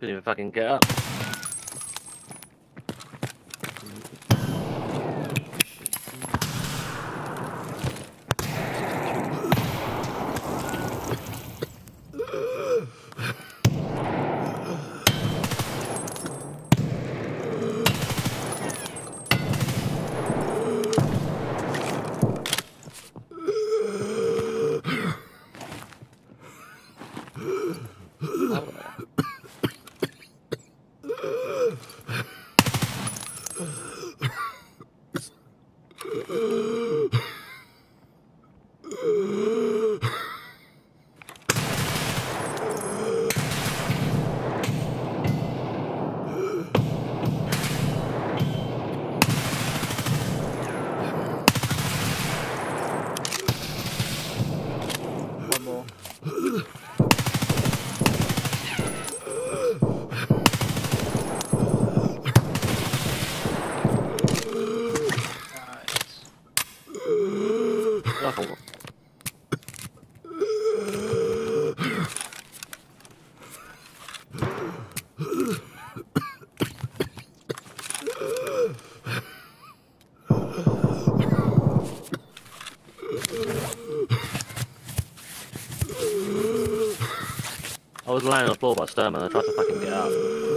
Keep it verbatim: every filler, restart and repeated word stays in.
Couldn't even fucking get up. One more. Oh. I was lying on the floor by Sturman. I tried to fucking get up.